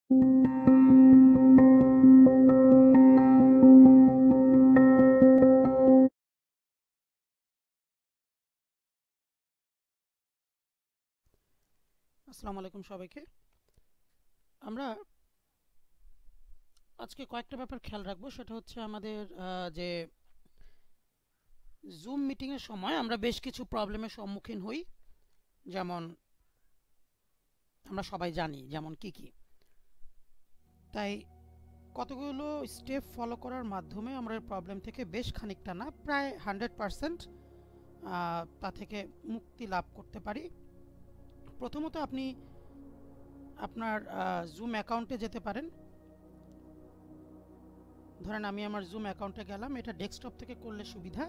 আসসালামু আলাইকুম সবাইকে। আমরা আজকে কয়েকটা ব্যাপার খেয়াল রাখবো, সেটা হচ্ছে আমাদের যে জুম মিটিংয়ের সময় আমরা বেশ কিছু প্রবলেমের সম্মুখীন হই। যেমন আমরা সবাই জানি যেমন কি কি, তাই কতগুলো স্টেপ ফলো করার মাধ্যমে আমরা এই প্রবলেম থেকে বেশ খানিকটা না প্রায় 100% তা থেকে মুক্তি লাভ করতে পারি। প্রথমত আপনি আপনার জুম অ্যাকাউন্টে যেতে পারেন। ধরেন আমি আমার জুম অ্যাকাউন্টে গেলাম, এটা ডেস্কটপ থেকে করলে সুবিধা।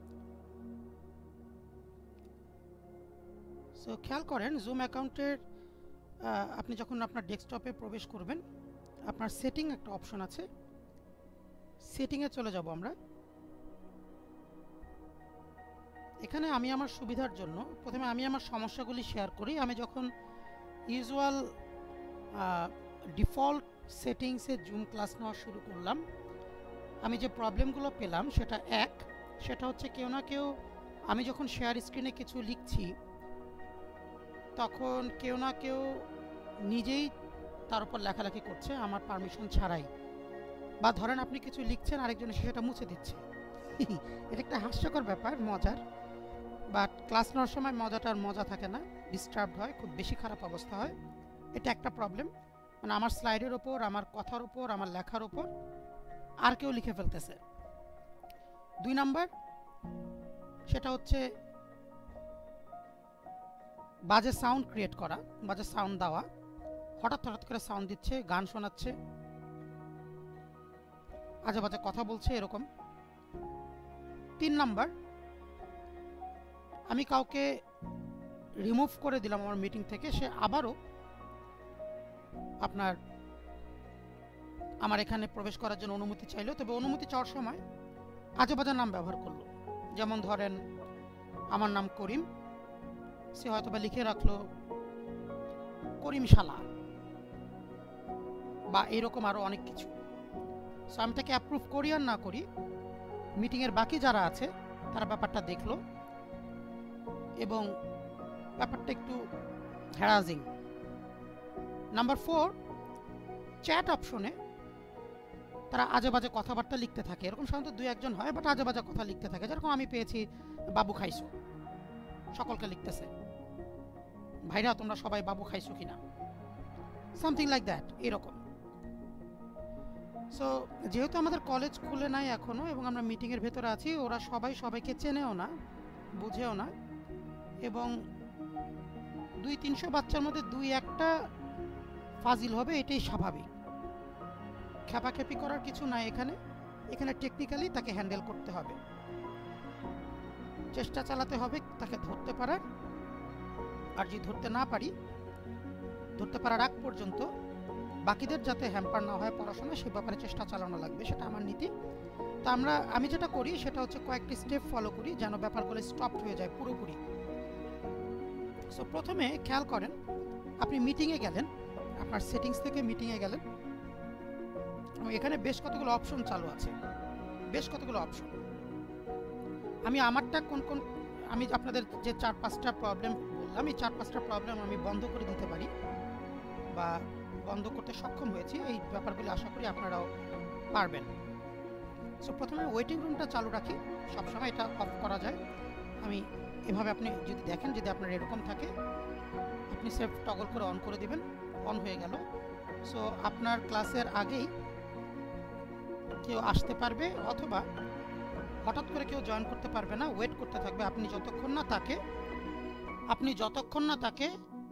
সো খেয়াল করেন জুম অ্যাকাউন্টের আপনি যখন আপনার ডেস্কটপে প্রবেশ করবেন, আপনার সেটিং একটা অপশন আছে, সেটিংয়ে চলে যাব আমরা। এখানে আমি আমার সুবিধার জন্য প্রথমে আমি আমার সমস্যাগুলি শেয়ার করি। আমি যখন ইউজুয়াল ডিফল্ট সেটিংসে জুম ক্লাস নেওয়া শুরু করলাম, আমি যে প্রবলেমগুলো পেলাম সেটা হচ্ছে কেউ না কেউ, আমি যখন শেয়ার স্ক্রিনে কিছু লিখছি তখন কেউ না কেউ নিজেই তার উপর লেখালেখি করছে আমার পারমিশন ছাড়াই। বা ধরেন আপনি কিছু লিখছেন, আরেকজন এসে সেটা মুছে দিচ্ছে। এটা একটা হাস্যকর ব্যাপার, মজার, বাট ক্লাস নেওয়ার সময় মজাটার মজা থাকে না, ডিস্টার্ব হয়, খুব বেশি খারাপ অবস্থা হয়। এটা একটা প্রবলেম, মানে আমার স্লাইডের ওপর, আমার কথার ওপর, আমার লেখার ওপর আর কেউ লিখে ফেলতেছে। 2 নাম্বার, সেটা হচ্ছে বাজে সাউন্ড ক্রিয়েট করা, বাজে সাউন্ড দেওয়া, হঠাৎ হঠাৎ করে সাউন্ড দিচ্ছে, গান শোনাচ্ছে, আজে বাজে কথা বলছে, এরকম। 3 নাম্বার, আমি কাউকে রিমুভ করে দিলাম আমার মিটিং থেকে, সে আবারও আপনার আমার এখানে প্রবেশ করার জন্য অনুমতি চাইলো, তবে অনুমতি চাওয়ার সময় আজে বাজে নাম ব্যবহার করলো। যেমন ধরেন আমার নাম করিম, সে হয়তো বা লিখে রাখলো করিম শালা বা এরকম আরও অনেক কিছু। সো আমি তাকে অ্যাপ্রুভ করি আর না করি, মিটিংয়ের বাকি যারা আছে তারা ব্যাপারটা দেখলো এবং ব্যাপারটা একটু হ্যারাজিং। নাম্বার 4, চ্যাট অপশনে তারা আজে বাজে কথাবার্তা লিখতে থাকে। এরকম সাধারণত 2-1 জন হয়, বাট আজে বাজে কথা লিখতে থাকে। যেরকম আমি পেয়েছি বাবু খাইছো, সকলকে লিখতেছে ভাইরা তোমরা সবাই বাবু খাইছো কিনা, সামথিং লাইক দ্যাট, এরকম। সো যেহেতু আমাদের কলেজ খুলে নাই এখনও এবং আমরা মিটিংয়ের ভেতরে আছি, ওরা সবাই সবাইকে চেনেও না, বুঝেও না, এবং 200-300 বাচ্চার মধ্যে 2-1টা ফাজিল হবে, এটাই স্বাভাবিক। খেপাখেপি করার কিছু নাই এখানে। এখানে টেকনিক্যালি তাকে হ্যান্ডেল করতে হবে, চেষ্টা চালাতে হবে তাকে ধরতে পারার। আর যদি ধরতে না পারি, ধরতে পারার আগ পর্যন্ত বাকিদের যাতে হ্যাম্পার না হয় পড়াশোনা, সে ব্যাপারে চেষ্টা চালানো লাগবে, সেটা আমার নীতি। তো আমি যেটা করি সেটা হচ্ছে কয়েকটি স্টেপ ফলো করি যেন ব্যাপারগুলো স্টপ হয়ে যায় পুরোপুরি। সো প্রথমে খেয়াল করেন, আপনি মিটিংয়ে গেলেন, আপনার সেটিংস থেকে মিটিংয়ে গেলেন, এখানে বেশ কতগুলো অপশন চালু আছে, বেশ কতগুলো অপশন। আমি আমারটা আমি আপনাদের যে 4-5টা প্রবলেম বললাম, এই 4-5টা প্রবলেম আমি বন্ধ করে দিতে পারি বা বন্ধ করতে সক্ষম হয়েছি। এই ব্যাপারগুলো আশা করি আপনারাও পারবেন। সো প্রথমে ওয়েটিং রুমটা চালু রাখি, সবসময় এটা অফ করা যায়। আমি এভাবে, আপনি যদি দেখেন, যদি আপনার এরকম থাকে, আপনি সেফ টগল করে অন করে দিবেন, অন হয়ে গেল। সো আপনার ক্লাসের আগেই কেউ আসতে পারবে অথবা হঠাৎ করে কেউ জয়েন করতে পারবে না, ওয়েট করতে থাকবে আপনি যতক্ষণ না তাকে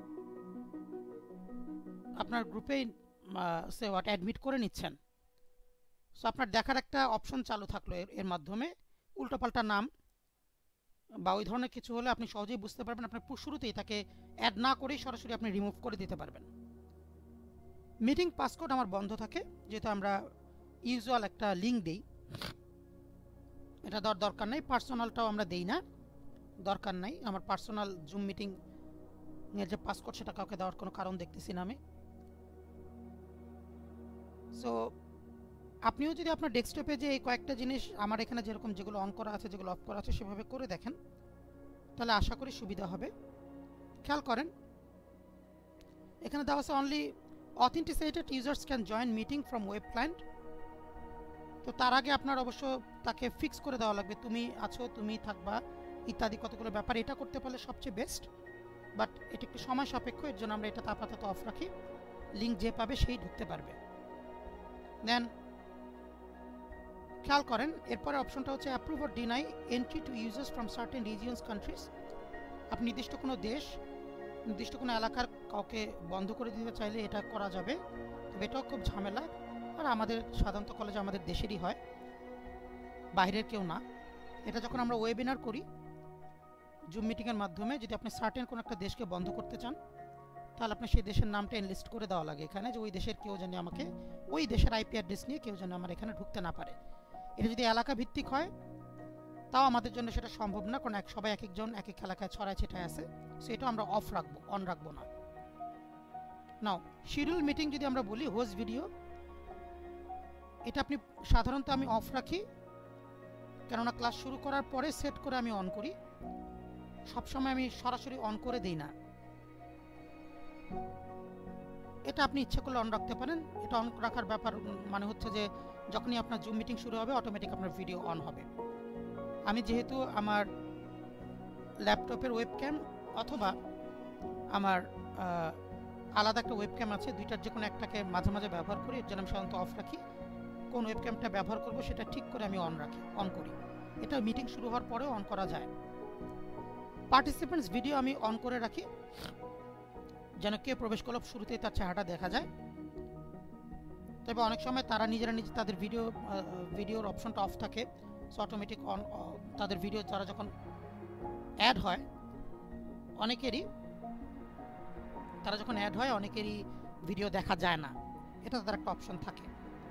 আপনার গ্রুপে অ্যাডমিট করে নিচ্ছেন। সো আপনার দেখার একটা অপশন চালু থাকলো, এর মাধ্যমে উল্টোপাল্টা নাম বা ওই ধরনের কিছু হলে আপনি সহজেই বুঝতে পারবেন, আপনার শুরুতেই তাকে অ্যাড না করেই সরাসরি আপনি রিমুভ করে দিতে পারবেন। মিটিং পাসকোড আমার বন্ধ থাকে, যেহেতু আমরা ইউজুয়াল একটা লিঙ্ক দিই, এটা দেওয়ার দরকার নেই। পার্সোনালটাও আমরা দেই না, দরকার নাই। আমার পার্সোনাল জুম মিটিং এর যে পাসকোড, সেটা কাউকে দেওয়ার কোনো কারণ দেখতেছি না আমি। সো আপনিও যদি আপনার ডেস্কটপে যে এই কয়েকটা জিনিস আমার এখানে যেরকম যেগুলো অন করা আছে যেগুলো অফ করা আছে সেভাবে করে দেখেন, তাহলে আশা করি সুবিধা হবে। খেয়াল করেন এখানে দেওয়া আছে only authenticated users can join meeting from web client. তো তার আগে আপনার অবশ্য তাকে ফিক্স করে দেওয়া লাগবে তুমি আছো, তুমি থাকবা ইত্যাদি কতগুলো ব্যাপার। এটা করতে পারলে সবচেয়ে বেস্ট, বাট এটা একটু সময় সাপেক্ষ, এর জন্য আমরা এটা আপাতত অফ রাখি। লিঙ্ক যে পাবে সেই ঢুকতে পারবে। দেন খেয়াল করেন এরপরে অপশনটা হচ্ছে approve or deny entry to users from certain regions countries. আপনি নির্দিষ্ট কোনো দেশ নির্দিষ্ট কোনো এলাকার কাউকে বন্ধ করে দিতে চাইলে এটা করা যাবে, তবে এটাও খুব ঝামেলা। আর আমাদের সাধারণত কলেজে আমাদের দেশেরই হয়, বাইরের কেউ না। এটা যখন আমরা ওয়েবিনার করি জুম মিটিংয়ের মাধ্যমে, যদি আপনি সার্টেন কোনো একটা দেশকে বন্ধ করতে চান তাহলে আপনি সেই দেশের নামটা এনলিস্ট করে দেওয়া লাগে এখানে, যে ওই দেশের কেউ যেন আমাকে ওই দেশের আইপি অ্যাড্রেস নিয়ে কেউ যেন আমার এখানে ঢুকতে না পারে। এটা যদি এলাকা ভিত্তিক হয় তাও আমাদের জন্য সেটা সম্ভব না, কারণ সবাই এক একজন এক এক এলাকায় ছড়ায় ছিটায় আছে। সো এটা আমরা অফ রাখবো, অন রাখবো না। নাও শিডিউল মিটিং যদি আমরা বলি হোস্ট ভিডিও, এটা আপনি সাধারণত আমি অফ রাখি, কেননা ক্লাস শুরু করার পরে সেট করে আমি অন করি, সবসময় আমি সরাসরি অন করে দিই না। এটা আপনি ইচ্ছে করলে অন রাখতে পারেন। এটা অন রাখার ব্যাপার মানে হচ্ছে যে যখনই আপনার জুম মিটিং শুরু হবে অটোমেটিক আপনার ভিডিও অন হবে। আমি যেহেতু আমার ল্যাপটপের ওয়েবক্যাম অথবা আমার আলাদা একটা ওয়েবক্যাম আছে, দুইটার যে কোনো একটাকে মাঝে মাঝে ব্যবহার করি, এর জন্য আমি সাধারণত অফ রাখি। কোন ওয়েবক্যামটা ব্যবহার করব সেটা ঠিক করে আমি অন করি। এটা মিটিং শুরু হওয়ার পরেও অন করা যায়। পার্টিসিপেন্টস ভিডিও আমি অন করে রাখি, যেন কে প্রবেশ করলে শুরুতেই তার চেহারাটা দেখা যায়। তবে অনেক সময় তারা নিজে তাদের ভিডিওর অপশনটা অফ থাকে, সো অটোমেটিক অন তাদের ভিডিও তারা যখন অ্যাড হয় অনেকেরই ভিডিও দেখা যায় না, এটা তাদের একটা অপশন থাকে।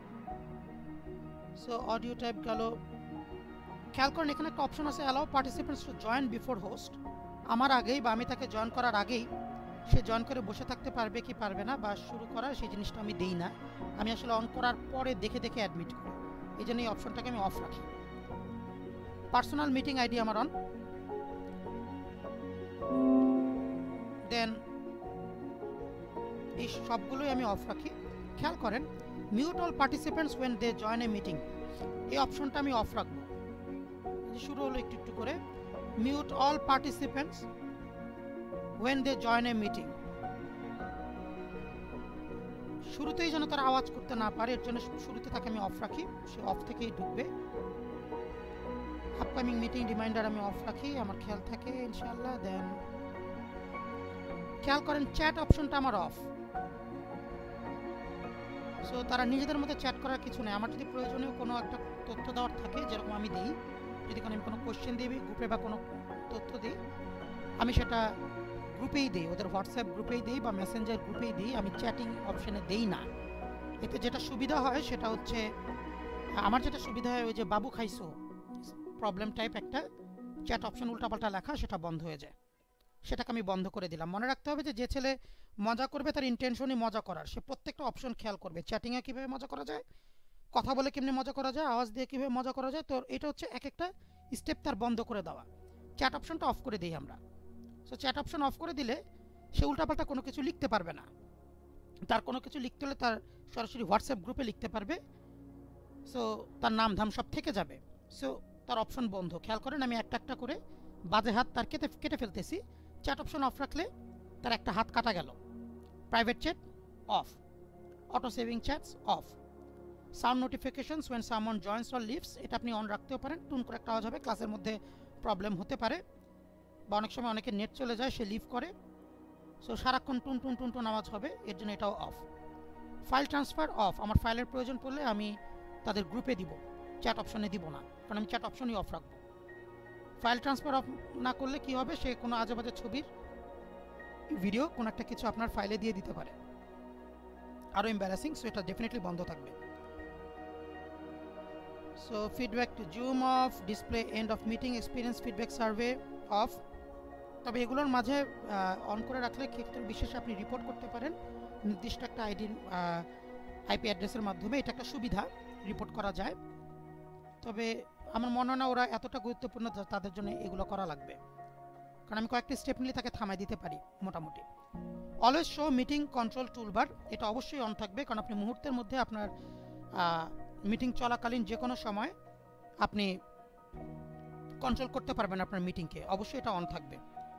সো অডিও টাইপ গেল। খেয়াল করেন এখানে একটা অপশন আছে allow participants to join before host. আমার আগেই বা আমি তাকে জয়েন করার আগেই সে জয়েন করে বসে থাকতে পারবে কি পারবে না বা শুরু করার সেই জিনিসটা আমি দেই না, আমি আসলে অন করার পরে দেখে দেখে অ্যাডমিট করি, এই জন্য এই অপশনটাকে আমি অফ রাখি। পার্সোনাল মিটিং আইডি আমার অন। দেন এই সবগুলোই আমি অফ রাখি। খেয়াল করেন mute all participants when they join a meeting, এই অপশনটা আমি অফ রাখবো। শুরু হলো একটু একটু করে, mute all participants when they join a meeting, শুরুতেই যেন তারা আওয়াজ করতে না পারে এর জন্য শুরুতে তাকে আমি অফ রাখি, সে অফ থেকেই ঢুকবে। আপকামিং মিটিং রিমাইন্ডার আমি অফ রাখি, আমার খেয়াল থাকে ইনশাআল্লাহ। দেন খেয়াল করেন চ্যাট অপশনটা আমার অফ। সো তারা নিজেদের মধ্যে চ্যাট করার কিছু নেই। আমার যদি প্রয়োজনীয় কোনো একটা তথ্য দেওয়ার থাকে, যেরকম আমি দিই, যদি আমি কোনো কোশ্চেন দিই গ্রুপে বা কোনো তথ্য দিই, আমি সেটা গ্রুপেই দিই, ওদের হোয়াটসঅ্যাপ গ্রুপেই দিই বা মেসেঞ্জার গ্রুপেই দিই, আমি চ্যাটিং অপশানে দিই না। এতে যেটা সুবিধা হয় সেটা হচ্ছে, আমার যেটা সুবিধা হয় ওই যে বাবু খাইছো প্রবলেম টাইপ একটা চ্যাট অপশন উল্টাপাল্টা লেখা, সেটা বন্ধ হয়ে যায়, সেটাকে আমি বন্ধ করে দিলাম। মনে রাখতে হবে যে ছেলে মজা করবে তার ইন্টেনশনই মজা করার, সে প্রত্যেকটা অপশন খেয়াল করবে, চ্যাটিংয়ে কীভাবে মজা করা যায়, কথা বলে কেমনি মজা করা যায়, আওয়াজ দিয়ে কীভাবে মজা করা যায়। তো এটা হচ্ছে এক একটা স্টেপ তার বন্ধ করে দেওয়া। চ্যাট অপশনটা অফ করে দিই আমরা। সো চ্যাট অপশন অফ করে দিলে সে উল্টাপাল্টা কোনো কিছু লিখতে পারবে না, তার কোনো কিছু লিখতে হলে তার সরাসরি হোয়াটসঅ্যাপ গ্রুপে লিখতে পারবে। সো তার নাম ধাম সব থেকে যাবে। সো তার অপশন বন্ধ। খেয়াল করেন আমি একটা একটা করে বাজে হাত তার কেটে ফেলতেছি। চ্যাট অপশন অফ রাখলে তার একটা হাত কাটা গেল। Private chat off, auto saving chats off, sound notifications when someone joins or leaves, এটা আপনি অন রাখতেও পারেন, টুন করে একটা আওয়াজ হবে, ক্লাসের মধ্যে প্রবলেম হতে পারে, বা অনেক সময় অনেকের নেট চলে যায় সে লিভ করে, সো সারাক্ষণ টুন টুন টুন টুন আওয়াজ হবে, এর জন্য এটাও অফ। ফাইল ট্রান্সফার অফ, আমার ফাইলের প্রয়োজন পড়লে আমি তাদের গ্রুপে দিব, চ্যাট অপশনে দিব না, কারণ আমি চ্যাট অপশনই অফ রাখবো। ফাইল ট্রান্সফার অফ না করলে কি হবে, সে কোনো আজে বাজে ছবির ভিডিও কোনো একটা কিছু আপনার ফাইলে দিয়ে দিতে পারে, আরও এম্বারাসিং, সো এটা ডেফিনেটলি বন্ধ থাকবে। So feedback to Zoom off, display end of meeting experience feedback survey off. তবে এগুলোর মাঝে অন করে রাখলে ক্ষেত্রে বিশেষে আপনি রিপোর্ট করতে পারেন, নির্দিষ্ট একটা আইডি আইপি অ্যাড্রেসের মাধ্যমে। এটা একটা সুবিধা, রিপোর্ট করা যায়। তবে আমার মনে হয় না ওরা এতটা গুরুত্বপূর্ণ তাদের জন্য এগুলো করা লাগবে, কারণ আমি কয়েকটি স্টেপ নিলে তাকে থামাই দিতে পারি মোটামুটি। Always show meeting control toolbar, এটা অবশ্যই অন থাকবে, কারণ আপনি মুহূর্তের মধ্যে আপনার মিটিং চলাকালীন যে কোনো সময় আপনি কন্ট্রোল করতে পারবেন আপনার মিটিংকে, অবশ্যই এটা অন থাকবে।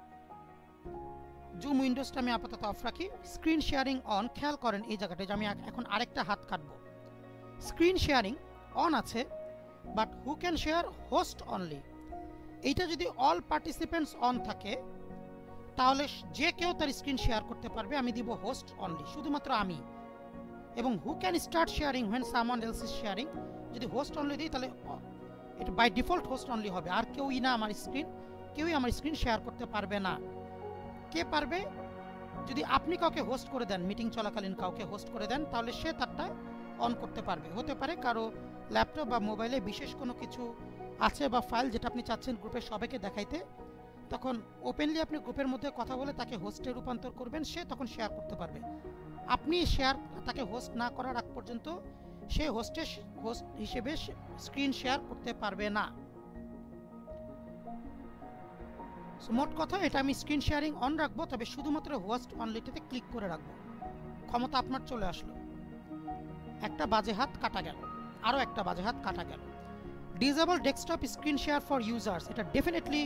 জুম উইন্ডোজটা আমি আপাতত অফ রাখি। স্ক্রিন শেয়ারিং অন, খেয়াল করেন এই জায়গাটা যে আমি এখন আরেকটা হাত কাটবো। স্ক্রিন শেয়ারিং অন আছে, but who can share? Host only. এইটা যদি অল পার্টিসিপেন্টস অন থাকে তাহলে যে কেউ তার স্ক্রিন শেয়ার করতে পারবে, আমি দিব হোস্ট অনলি, শুধুমাত্র আমি। এবং who can start sharing when someone else is sharing, যদি হোস্ট অনলি দিই তাহলে এটা বাই ডিফল্ট হোস্ট অনলি হবে, আর কেউই না আমার স্ক্রিন, কেউই আমার স্ক্রিন শেয়ার করতে পারবে না। কে পারবে? যদি আপনি কাউকে হোস্ট করে দেন, মিটিং চলাকালীন কাউকে হোস্ট করে দেন, তাহলে সে তারটা অন করতে পারবে। হতে পারে কারো ল্যাপটপ বা মোবাইলে বিশেষ কোনো কিছু আছে বা ফাইল যেটা আপনি চাচ্ছেন গ্রুপের সবাইকে দেখাইতে, তখন ওপেনলি আপনি গ্রুপের মধ্যে কথা বলে তাকে হোস্টে রূপান্তর করবেন, সে তখন শেয়ার করতে পারবে। আপনি তাকে হোস্ট না করার আগ পর্যন্ত সে হোস্ট হিসেবে স্ক্রিন শেয়ার করতে পারবে না। মোট কথা, এটা আমি স্ক্রিন শেয়ারিং অন রাখবো, তবে শুধুমাত্র হোস্ট অনলিতে ক্লিক করে রাখবো। ক্ষমতা আপনার চলে আসলো। একটা বাজে হাত কাটা গেল, আরও একটা বাজে হাত কাটা গেল। Disable desktop screen share for users, এটা ডেফিনেটলি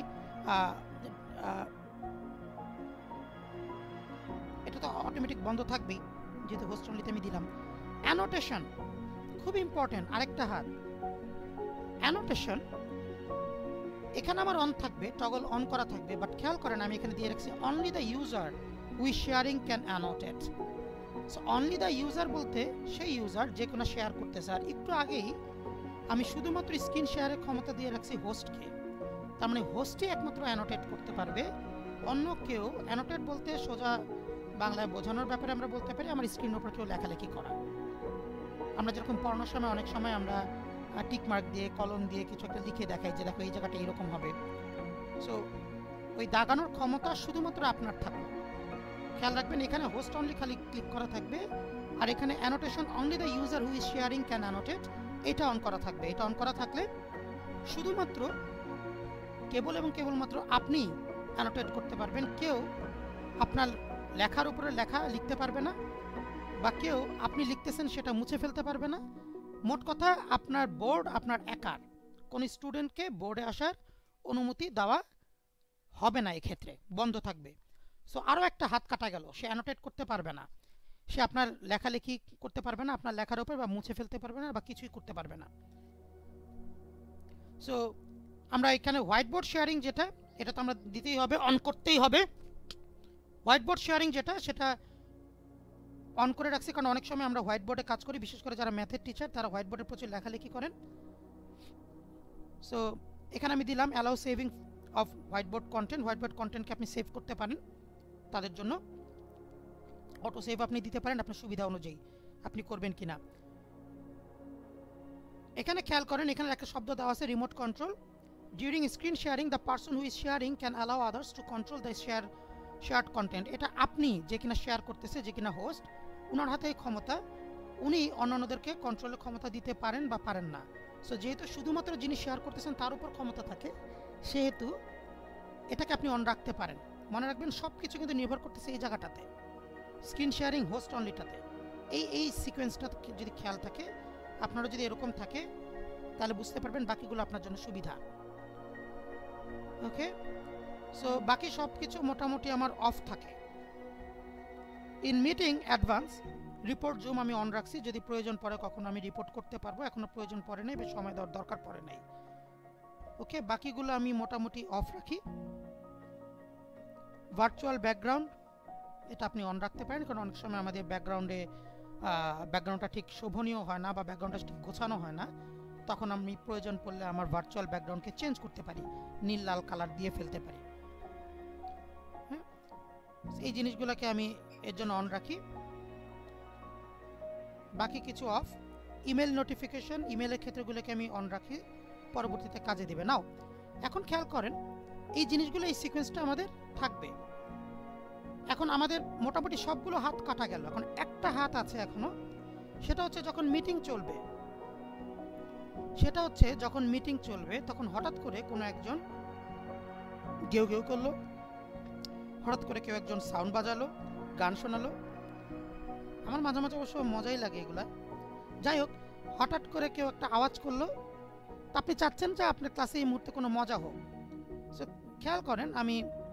এটা তো অটোমেটিক বন্ধ থাকবেই, যেহেতু হোস্ট অনলিতে আমি দিলাম। অ্যানোটেশন খুব ইম্পর্টেন্ট, আরেকটা হাত। অ্যানোটেশন এখানে আমার অন থাকবে, টগল অন করা থাকবে, বাট খেয়াল করেন আমি এখানে দিয়ে রাখছি only the user we sharing can annotate. So only the user বলতে সেই ইউজার যে কোনো শেয়ার করতেছে। আর একটু আগেই আমি শুধুমাত্র স্ক্রিন শেয়ারের ক্ষমতা দিয়ে রাখছি হোস্টকে, তার মানে হোস্টই একমাত্র অ্যানোটেট করতে পারবে, অন্য কেউ অ্যানোটেট বলতে সোজা বাংলায় বোঝানোর ব্যাপারে আমরা বলতে পারি আমার স্ক্রিনের উপর কেউ লেখালেখি করা। আমরা যেরকম পড়ানোর সময় অনেক সময় আমরা টিক মার্ক দিয়ে কলম দিয়ে কিছু একটা লিখে দেখাই যে দেখো এই জায়গাটা এরকম হবে। সো ওই দাগানোর ক্ষমতা শুধুমাত্র আপনার থাকবে। খেয়াল রাখবেন এখানে হোস্ট অনলি খালি ক্লিক করা থাকবে, আর এখানে annotation only the user who is sharing can annotate, এটা অন করা থাকবে। এটা অন করা থাকলে শুধুমাত্র কেবল এবং কেবলমাত্র আপনি অ্যানোটেট করতে পারবেন, কেউ আপনার লেখার উপরে লেখা লিখতে পারবে না, বা কেউ আপনি লিখতেছেন সেটা মুছে ফেলতে পারবে না। মোট কথা আপনার বোর্ড আপনার একার, কোন স্টুডেন্টকে বোর্ডে আসার অনুমতি দেওয়া হবে না, এক্ষেত্রে বন্ধ থাকবে। সো আরও একটা হাত কাটা গেল, সে অ্যানোটেট করতে পারবে না, সে আপনার লেখালেখি করতে পারবে না আপনার লেখার উপর, বা মুছে ফেলতে পারবে না, বা কিছুই করতে পারবে না। সো আমরা এখানে হোয়াইট বোর্ড শেয়ারিং যেটা, এটা তো আমরা দিতেই হবে, অন করতেই হবে। হোয়াইট বোর্ড শেয়ারিং যেটা, সেটা অন করে রাখছি, কারণ অনেক সময় আমরা হোয়াইট বোর্ডে কাজ করি, বিশেষ করে যারা ম্যাথের টিচার তারা হোয়াইট বোর্ডে প্রচুর লেখালেখি করেন। সো এখানে আমি দিলাম allow saving of white board content, white board কন্টেন্টকে আপনি সেভ করতে পারেন, তাদের জন্য অটো সেভ আপনি দিতে পারেন আপনার সুবিধা অনুযায়ী, আপনি করবেন কিনা। এখানে খেয়াল করেন এখানে একটা শব্দ দেওয়া আছে remote control. During screen sharing the person who is sharing can allow others to control the shared content. এটা আপনি যে কিনা শেয়ার করতেছে, যে কিনা হোস্ট, উনার হাতে এই ক্ষমতা, উনি অন্যান্যদেরকে কন্ট্রোলের ক্ষমতা দিতে পারেন বা পারেন না। সো যেহেতু শুধুমাত্র যিনি শেয়ার করতেছেন তার উপর ক্ষমতা থাকে, সেহেতু এটাকে আপনি অন রাখতে পারেন। মনে রাখবেন সব কিছু কিন্তু নির্ভর করতেছে এই জায়গাটাতে, স্ক্রিন শেয়ারিং হোস্ট অনলিটাতে। এই সিকোয়েন্সটা যদি খেয়াল থাকে, আপনারা যদি এরকম থাকে, তাহলে বুঝতে পারবেন বাকিগুলো আপনার জন্য সুবিধা। ওকে, সো বাকি সব কিছু মোটামুটি আমার অফ থাকে। In meeting advance report Zoom আমি অন রাখছি, যদি প্রয়োজন পড়ে কখনো আমি রিপোর্ট করতে পারবো, এখনো প্রয়োজন পড়ে নাই বা সময় দেওয়ার দরকার পড়ে নাই। ওকে, বাকিগুলো আমি মোটামুটি অফ রাখি। ভার্চুয়াল ব্যাকগ্রাউন্ড এটা আপনি অন রাখতে পারেন, কারণ অনেক সময় আমাদের ব্যাকগ্রাউন্ডটা ঠিক শোভনীয় হয় না, বা ব্যাকগ্রাউন্ডটা ঠিক গোছানো হয় না, তখন আমি প্রয়োজন পড়লে আমার ভার্চুয়াল ব্যাকগ্রাউন্ডকে চেঞ্জ করতে পারি, নীল লাল কালার দিয়ে ফেলতে পারি। হ্যাঁ, এই জিনিসগুলোকে আমি এর জন্য অন রাখি। বাকি কিছু অফ। ইমেল নোটিফিকেশন, ইমেলের ক্ষেত্রগুলোকে আমি অন রাখি, পরবর্তীতে কাজে দেবে। নাও এখন খেয়াল করেন এই জিনিসগুলো, এই সিকোয়েন্সটা আমাদের থাকবে। এখন আমাদের মোটামুটি সবগুলো হাত কাটা গেল, এখন একটা হাত আছে এখনো, সেটা হচ্ছে যখন মিটিং চলবে তখন হঠাৎ করে কোনো একজন গেউ গেউ করলো, হঠাৎ করে কেউ একজন সাউন্ড বাজালো, গান শোনালো। আমার মাঝে মাঝে অবশ্য মজাই লাগে এগুলা। যাই হোক, হঠাৎ করে কেউ একটা আওয়াজ করলো, তা আপনি চাচ্ছেন যে আপনার ক্লাসে এই মুহূর্তে কোনো মজা হোক। সো খেয়াল করেন, আমি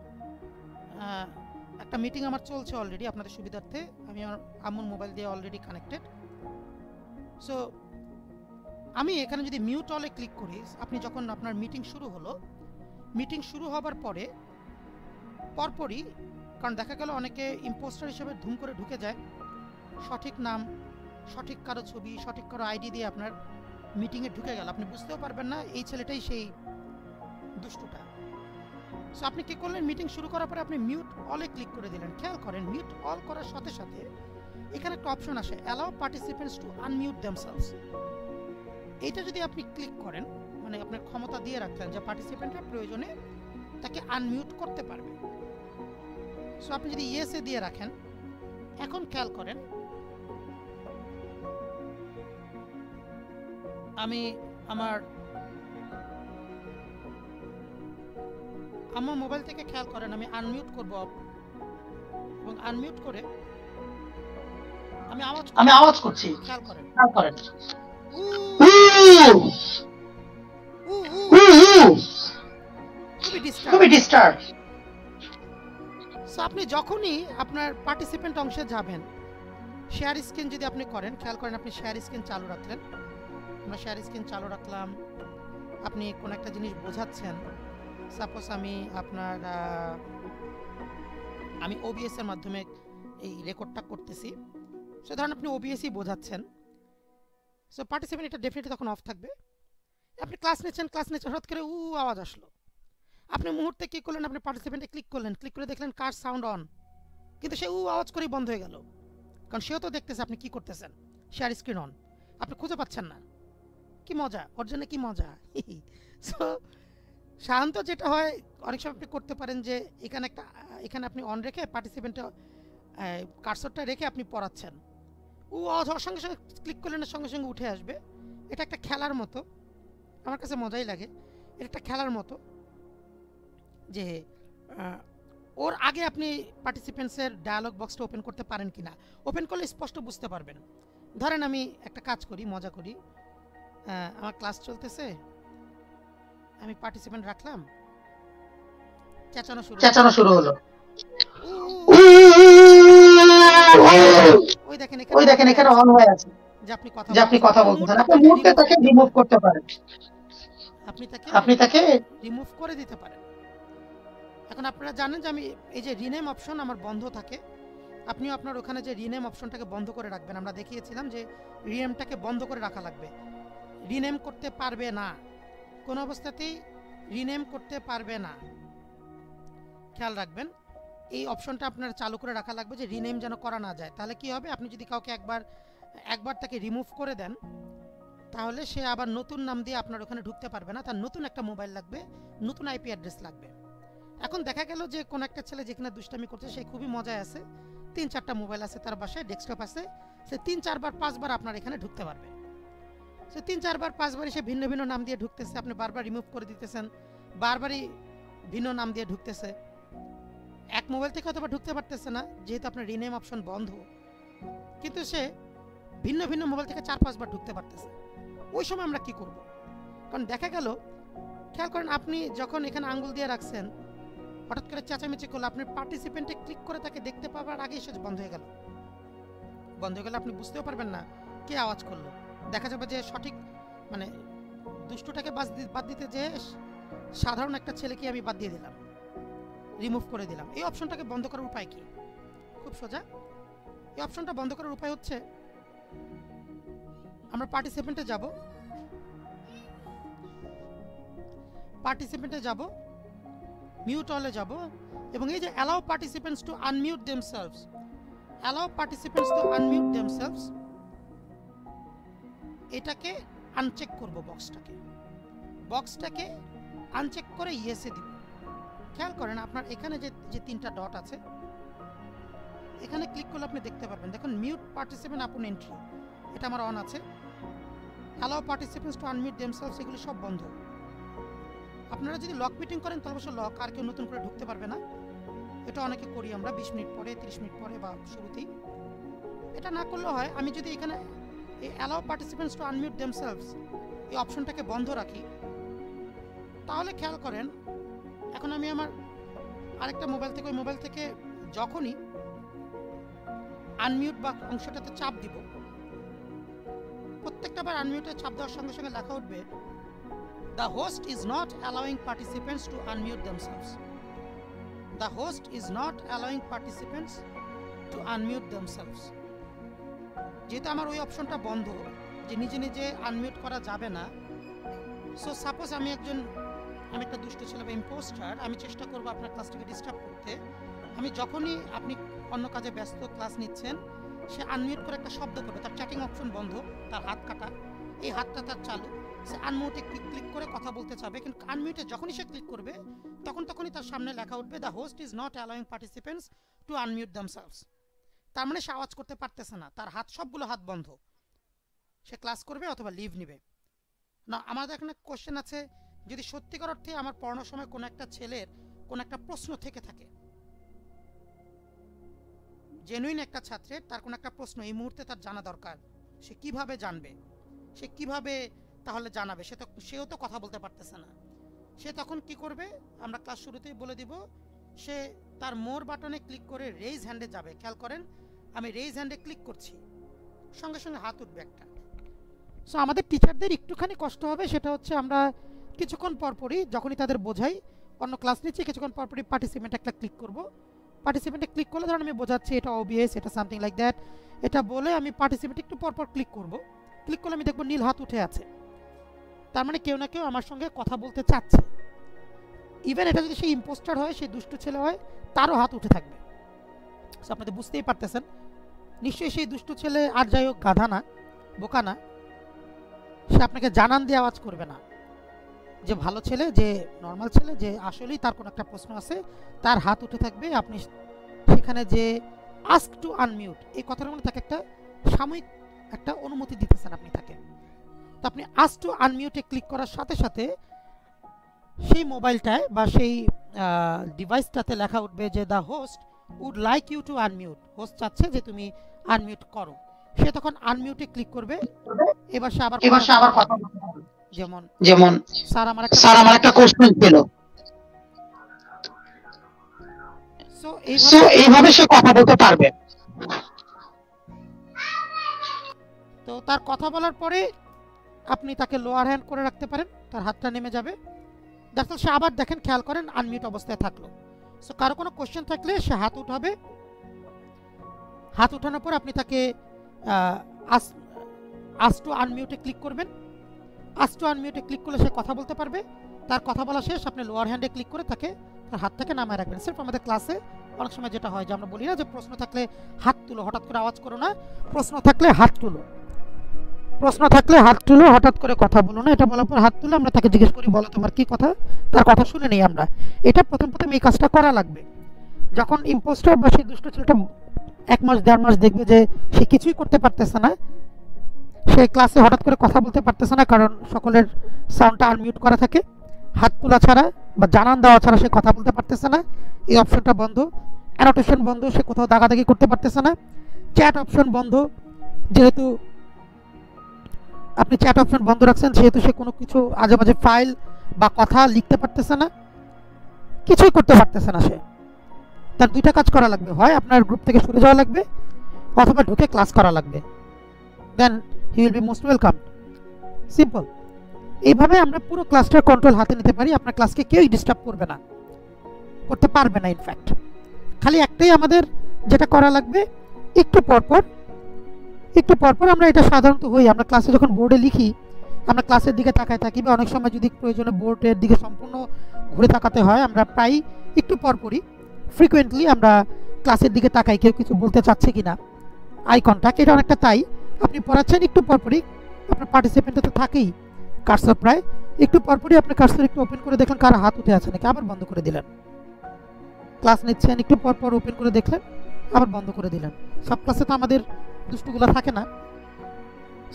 একটা মিটিং আমার চলছে অলরেডি আপনাদের সুবিধার্থে, আমি আমার আম্মুর মোবাইল দিয়ে অলরেডি কানেক্টেড। সো আমি এখানে যদি মিউট অলে ক্লিক করি, আপনি যখন আপনার মিটিং শুরু হবার পরপরই, কারণ দেখা গেল অনেকে ইম্পোস্টার হিসেবে ধুম করে ঢুকে যায়, সঠিক নাম, সঠিক কারো ছবি, সঠিক কারো আইডি দিয়ে আপনার মিটিংয়ে ঢুকে গেল, আপনি বুঝতেও পারবেন না এই ছেলেটাই সেই দুষ্টুটা। সো আপনি কি করলেন, মিটিং শুরু করার পরে আপনি মিউট অলে ক্লিক করে দিলেন। খেয়াল করেন, মিউট অল করার সাথে সাথে এখানে একটা অপশন আসে, allow participants to unmute themselves. এইটা যদি আপনি ক্লিক করেন, মানে আপনার ক্ষমতা দিয়ে রাখলেন যে পার্টিসিপেন্টরা প্রয়োজনে তাকে আনমিউট করতে পারবে। সো আপনি যদি ইয়েসে দিয়ে রাখেন, এখন খেয়াল করেন আমি আমার মোবাইল থেকে খেয়াল করেন আমি আনমিউট করব, এবং আনমিউট করে আমি আওয়াজ করছি। খেয়াল করেন খুবই ডিস্টার্ব। সো আপনি যখনই আপনার পার্টিসিপেন্ট অংশে যাবেন, শেয়ার স্ক্রিন যদি আপনি করেন, খেয়াল করেন আপনি শেয়ার স্ক্রিন চালু রাখলেন, আমরা শেয়ার স্ক্রিন চালু রাখলাম, আপনি কোন একটা জিনিস বোঝাচ্ছেন, সাপোজ আমি ওবিএস এর মাধ্যমে এই রেকর্ডটা করতেছি, সো ধরেন আপনি ওবিএসই বোঝাচ্ছেন, সো পার্টিসিপেন্ট এটা ডেফিনেটলি তখন অফ থাকবে। আপনি ক্লাস নিচ্ছেন, হঠাৎ করে আওয়াজ আসলো, আপনি মুহূর্তে কি করলেন, আপনি পার্টিসিপেন্টে ক্লিক করে দেখলেন কার সাউন্ড অন, কিন্তু সে আওয়াজ করেই বন্ধ হয়ে গেল, কারণ সেও তো দেখতেছে আপনি কি করতেছেন, শেয়ার স্ক্রিন অন, আপনি খুঁজে পাচ্ছেন না। কি মজা, ওর জন্য কি মজা। সো সাধারণত যেটা হয়, অনেক সময় আপনি করতে পারেন যে এখানে আপনি অন রেখে পার্টিসিপেন্টে কার্সরটা রেখে আপনি পড়াচ্ছেন, আওয়াজ হওয়ার সঙ্গে সঙ্গে ক্লিক করলেন, সঙ্গে সঙ্গে উঠে আসবে। এটা একটা খেলার মতো, আমার কাছে মজাই লাগে। এটা একটা খেলার মতো যে ওর আগে আপনি পার্টিসিপেন্টসের ডায়ালগ বক্সটা ওপেন করতে পারেন কিনা, ওপেন করলে স্পষ্ট বুঝতে পারবেন। ধরেন আমি একটা কাজ করি, মজা করি, আমার ক্লাস চলতেছে, আমি পার্টিসিপেন্ট রাখলাম, চেঁচানো শুরু হলো, ওই দেখেন এখানে অন হয়ে আছে যে আপনি কথা বলতেছেন, আপনি মুহূর্তে তাকে রিমুভ করতে পারেন, আপনি তাকে রিমুভ করে দিতে পারেন। এখন আপনারা জানেন যে আমি এই যে রিনেম অপশন আমার বন্ধ থাকে, আপনিও আপনার ওখানে যে রিনেম অপশনটাকে বন্ধ করে রাখবেন। আমরা দেখিয়েছিলাম যে রিনেমটাকে বন্ধ করে রাখা লাগবে, রিনেম করতে পারবে না, কোনো অবস্থাতেই রিনেম করতে পারবে না। খেয়াল রাখবেন এই অপশনটা আপনার চালু করে রাখা লাগবে, যে রিনেম যেন করা না যায়। তাহলে কি হবে, আপনি যদি কাউকে একবার তাকে রিমুভ করে দেন, তাহলে সে আবার নতুন নাম দিয়ে আপনার ওখানে ঢুকতে পারবে না, তার নতুন একটা মোবাইল লাগবে, নতুন আইপি অ্যাড্রেস লাগবে। এখন দেখা গেল যে কোন একটা ছেলে যেখানে দুষ্টামি করছে, সে খুবই মজায় আছে, 3-4টা মোবাইল আছে তার বাসায়, ডেস্কটপ আছে, সে 3-4 বার 5 বার আপনার এখানে ঢুকতে পারবে। সে 3-4 বার 5 বারই সে ভিন্ন ভিন্ন নাম দিয়ে ঢুকতেছে, আপনি বারবার রিমুভ করে দিতেছেন, বারবারই ভিন্ন নাম দিয়ে ঢুকতেছে। এক মোবাইল থেকে হয়তো ঢুকতে পারতেছে না, যেহেতু আপনার রিনেম অপশন বন্ধ, কিন্তু সে ভিন্ন ভিন্ন মোবাইল থেকে 4-5 বার ঢুকতে পারতেছে। ওই সময় আমরা কি করব, কারণ দেখা গেল, খেয়াল করেন আপনি যখন এখানে আঙ্গুল দিয়ে রাখছেন, হঠাৎ করে চেঁচামেচি করলে আপনি পার্টিসিপেন্টে ক্লিক করে তাকে দেখতে পাবার আগেই সে বন্ধ হয়ে গেল, আপনি বুঝতেও পারবেন না কে আওয়াজ করলো। দেখা যাবে যে সঠিক মানে দুষ্টটাকে বাদ দিতে যে সাধারণ একটা ছেলেকে আমি বাদ দিয়ে দিলাম, রিমুভ করে দিলাম। এই অপশনটাকে বন্ধ করার উপায় কি? খুব সোজা। এই অপশনটা বন্ধ করার উপায় হচ্ছে, আমরা পার্টিসিপেন্টে যাব, মিউট অলে যাব, এবং এই যে allow participants to unmute themselves, এটাকে আনচেক করব, বক্সটাকে আনচেক করে ইয়েসে দিব। খেয়াল করেন আপনার এখানে যে 3টা ডট আছে, এখানে ক্লিক করলে আপনি দেখতে পারবেন, দেখুন মিউট পার্টিসিপেন্ট আপন এন্ট্রি, এটা আমার অন আছে। Allow participants to unmute themselves, এগুলো সব বন্ধ। আপনারা যদি লক মিটিং করেন তাহলে অবশ্য লক, আর কেউ নতুন করে ঢুকতে পারবে না। এটা অনেকে করি আমরা 20 মিনিট পরে, 30 মিনিট পরে বা শুরুতেই। এটা না করলেও হয়, আমি যদি এখানে এই allow participants to unmute themselves এই অপশনটাকে বন্ধ রাখি, তাহলে খেয়াল করেন এখন আমি আমার আরেকটা মোবাইল থেকে, ওই মোবাইল থেকে যখনই আনমিউট বা অংশটাতে চাপ দিব, প্রত্যেকটা বার আনমিউটে চাপ দেওয়ার সঙ্গে সঙ্গে লেখা উঠবে The host is not allowing participants to unmute themselves. The host is not allowing participants to unmute themselves. যেহেতু আমার ওই অপশনটা বন্ধ, যে নিজে নিজে আনমিউট করা যাবে না, সো সাপোজ আমি একটা দুষ্ট ছেলে বা ইম্পোস্টার, আমি চেষ্টা করবো আপনার ক্লাসটাকে ডিস্টার্ব করতে। আমি যখনই আপনি অন্য কাজে ব্যস্ত ক্লাস নিচ্ছেন, সে আনমিউট করে একটা শব্দ করবে, তার চ্যাটিং অপশন বন্ধ, তার হাত কাটা, এই হাতটা তার চালু, সে আনমিউটে ক্লিক করে কথা বলতে চাবে, কিন্তু আনমিউটে যখনই সে ক্লিক করবে তখনই তার সামনে লেখা উঠবে the host is not allowing participants to unmute themselves. তার মানে সে আওয়াজ করতে পারতেছে না, তার সবগুলো হাত বন্ধ, সে ক্লাস করবে অথবা লিভ নিবে না। আমাদের এখানে কোশ্চেন আছে, যদি সত্যিকার অর্থে আমার পড়ানোর সময় কোনো একটা ছেলের কোনো একটা প্রশ্ন থেকে থাকে, জেনুইন একটা ছাত্রের তার কোনো একটা প্রশ্ন এই মুহূর্তে তার জানা দরকার, সে কিভাবে জানবে, সে কিভাবে তাহলে জানাবে, সেও তো কথা বলতে পারতেছে না, সে তখন কি করবে আমরা ক্লাস শুরুতেই বলে দিব, সে তার মোর বাটনে ক্লিক করে রেইজ হ্যান্ডে যাবে। খেয়াল করেন আমি রেইজ হ্যান্ডে ক্লিক করছি, সঙ্গে সঙ্গে হাত উঠবে একটা। সো আমাদের টিচারদের একটুখানি কষ্ট হবে, সেটা হচ্ছে আমরা কিছুক্ষণ পরপরই যখনই তাদের বোঝাই অন্য ক্লাস নিচ্ছি, কিছুক্ষণ পরপরই পার্টিসিপেন্ট একটা ক্লিক করব। পার্টিসিপেন্টে ক্লিক করলে ধরুন আমি বোঝাচ্ছি এটা ওবিএস, এটা সামথিং লাইক দ্যাট, এটা বলে আমি পার্টিসিপেন্ট একটু পরপর ক্লিক করব। ক্লিক করলে আমি দেখব নীল হাত উঠে আছে, তার মানে কেউ না কেউ আমার সঙ্গে কথা বলতে চাচ্ছে। ইভেন এটা যদি সেই ইম্পোস্টার হয়, সেই দুষ্ট ছেলে হয়, তারও হাত উঠে থাকবে। সো আপনাদের বুঝতেই পারতেছেন নিশ্চয়ই সেই দুষ্ট ছেলে আর যাই হোক গাধা না, বোকা না, সে আপনাকে জানান দিয়ে আওয়াজ করবে না। যে ভালো ছেলে, যে নর্মাল ছেলে, যে আসলেই তার কোনো একটা প্রশ্ন আছে, তার হাত উঠে থাকবে। আপনি সেখানে যে আস্ক টু আনমিউট এই কথার মধ্যে তাকে একটা সাময়িক একটা অনুমতি দিতেছেন আপনি তাকে। তো আপনি আস্ক টু আনমিউটে ক্লিক করার সাথে সাথে সেই মোবাইলটায় বা সেই ডিভাইসটাতে লেখা উঠবে যে the host would like you to unmute, host চাচ্ছে যে তুমি আনমিউট করো। সে তখন আনমিউটে ক্লিক করবে, এবার সে আবার কথা বলবে। যেমন স্যার আমার একটা কোশ্চেন ছিল, সো এইভাবে সে কথা বলতে পারবে। তো তার কথা বলার পরে আপনি তাকে লোয়ার হ্যান্ড করে রাখতে পারেন, তার হাতটা নেমে যাবে। তারপর সে আবার দেখেন, খেয়াল করেন আনমিউট অবস্থায় থাকলো। সো কারো কোনো কোশ্চেন থাকলে সে হাত উঠাবে, হাত উঠানোর পর আপনি তাকে আস্ক টু আনমিউটে ক্লিক করবেন। আস্ক টু আনমিউটে ক্লিক করলে সে কথা বলতে পারবে। তার কথা বলা শেষ, আপনি লোয়ার হ্যান্ডে ক্লিক করে তাকে তার হাতটাকে নামায় রাখবেন। সির্ফ আমাদের ক্লাসে অনেক সময় যেটা হয় যে আমরা বলি না যে প্রশ্ন থাকলে হাত তুলো, হঠাৎ করে আওয়াজ করো না, প্রশ্ন থাকলে হাত তুলো, প্রশ্ন থাকলে হাত তুলো, হঠাৎ করে কথা বলো না। এটা বলার পর হাত তুলে আমরা তাকে জিজ্ঞেস করি বলো তোমার কি কথা, তার কথা শুনে নেই আমরা। এটা প্রথম এই কাজটা করা লাগবে। যখন ইম্পোস্টার বা সেই দুষ্ট ছেলেটা 1 মাস 1.5 মাস দেখবে যে সে কিছুই করতে পারতেছে না, সে ক্লাসে হঠাৎ করে কথা বলতে পারতেছে না, কারণ সকলের সাউন্ডটা আনমিউট করা থাকে, হাত তোলা ছাড়া বা জানান দেওয়া ছাড়া সে কথা বলতে পারতেছে না, এই অপশনটা বন্ধ, অ্যানোটেশন বন্ধ, সে কোথাও দাগাদাগি করতে পারতেছে না, চ্যাট অপশন বন্ধ, যেহেতু আপনি চ্যাট অপশন বন্ধ রাখছেন সেহেতু সে কোনো কিছু আজে বাজে ফাইল বা কথা লিখতে পারতেছে না, কিছুই করতে পারতেছে না। সে তার 2টা কাজ করা লাগবে, হয় আপনার গ্রুপ থেকে সরে যাওয়া লাগবে অথবা ঢুকে ক্লাস করা লাগবে, then he will be most welcome. Simple. এইভাবে আমরা পুরো ক্লাসটার কন্ট্রোল হাতে নিতে পারি। আপনার ক্লাসকে কেউই ডিস্টার্ব করবে না, করতে পারবে না। ইনফ্যাক্ট খালি একটাই আমাদের যেটা করা লাগবে, একটু পরপর আমরা, এটা সাধারণত হই, আমরা ক্লাসে যখন বোর্ডে লিখি আমরা ক্লাসের দিকে তাকায় থাকি, বা অনেক সময় যদি প্রয়োজনে বোর্ডের দিকে সম্পূর্ণ ঘুরে তাকাতে হয়, আমরা প্রায় একটু পরপরই ফ্রিকুয়েন্টলি আমরা ক্লাসের দিকে তাকাই কেউ কিছু বলতে চাচ্ছে কিনা, আই কন্ট্যাক্ট। এটা অনেকটা তাই, আপনি পড়াচ্ছেন একটু পরপরই আপনার পার্টিসিপেন্টে তো থাকেই কার্সর, প্রায় একটু পরপরই আপনি কার্সর একটু ওপেন করে দেখলেন কারো হাত উঠে আছে নাকি, আবার বন্ধ করে দিলেন। ক্লাস নিচ্ছেন, একটু পরপর ওপেন করে দেখলেন, আবার বন্ধ করে দিলেন। সব ক্লাসে তো আমাদের দুষ্টুগুলো থাকে না,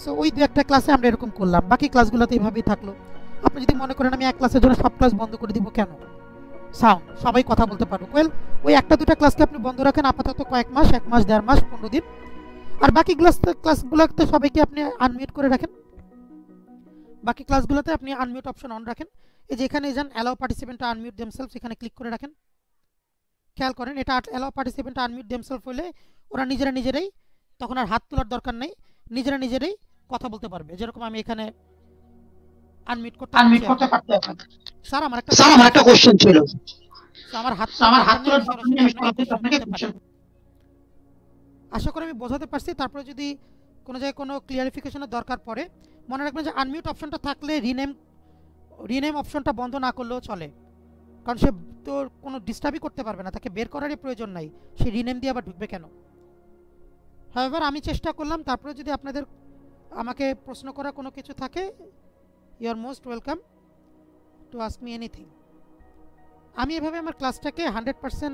সো ওই দু একটা ক্লাসে আমরা এরকম করলাম, বাকি ক্লাসগুলোতে এইভাবেই থাকলো। আপনি যদি মনে করেন আমি এক ক্লাসের জন্য সব ক্লাস বন্ধ করে দিব, কেন? সাউন্ড, সবাই কথা বলতে পারবো। ওয়েল, ওই একটা দুটা ক্লাসকে আপনি বন্ধ রাখেন আপাতত কয়েক মাস, 1 মাস, 1.5 মাস, 15 দিন। আর বাকি ক্লাসগুলোতে সবাইকে আপনি আনমিউট করে রাখেন। বাকি ক্লাসগুলোতে আপনি আনমিউট অপশন অন রাখেন। এই যে এখানে যান, allow participant to unmute themselves, এখানে ক্লিক করে রাখেন। খেয়াল করেন, এটা allow participant to unmute themself হলে ওরা নিজেরাই তখন আর হাত তোলার দরকার নেই, নিজেরাই কথা বলতে পারবে। যেরকম আমি এখানে আনমিউট করতে পারছি। স্যার আমার একটা কোশ্চেন ছিল। আমার হাত তোলার দরকার নেই, আমি সরাসরি আপনাকে কোশ্চেন। আশা করি আমি বোঝাতে পারছি। তারপরে যদি কোনো জায়গায় কোনো ক্লিয়ারিফিকেশনের দরকার পড়ে, মনে রাখবেন যে আনমিউট অপশনটা থাকলে রিনেম অপশনটা বন্ধ না করলেও চলে, কারণ সে তো কোনো ডিস্টার্বই করতে পারবে না, তাকে বের করারই প্রয়োজন নাই, সে রিনেম দিয়ে আবার ঢুকবে কেন? হাওয়েভার আমি চেষ্টা করলাম। তারপরে যদি আপনাদের আমাকে প্রশ্ন করা কোনো কিছু থাকে, you are most welcome to ask me anything. আমি এভাবে আমার ক্লাসটাকে 100%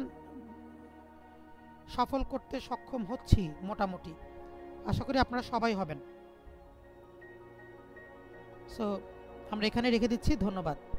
সফল করতে সক্ষম হচ্ছি মোটামুটি। আশা করি আপনারা সবাই হবেন। সো আমরা এখানে রেখে দিচ্ছি। ধন্যবাদ।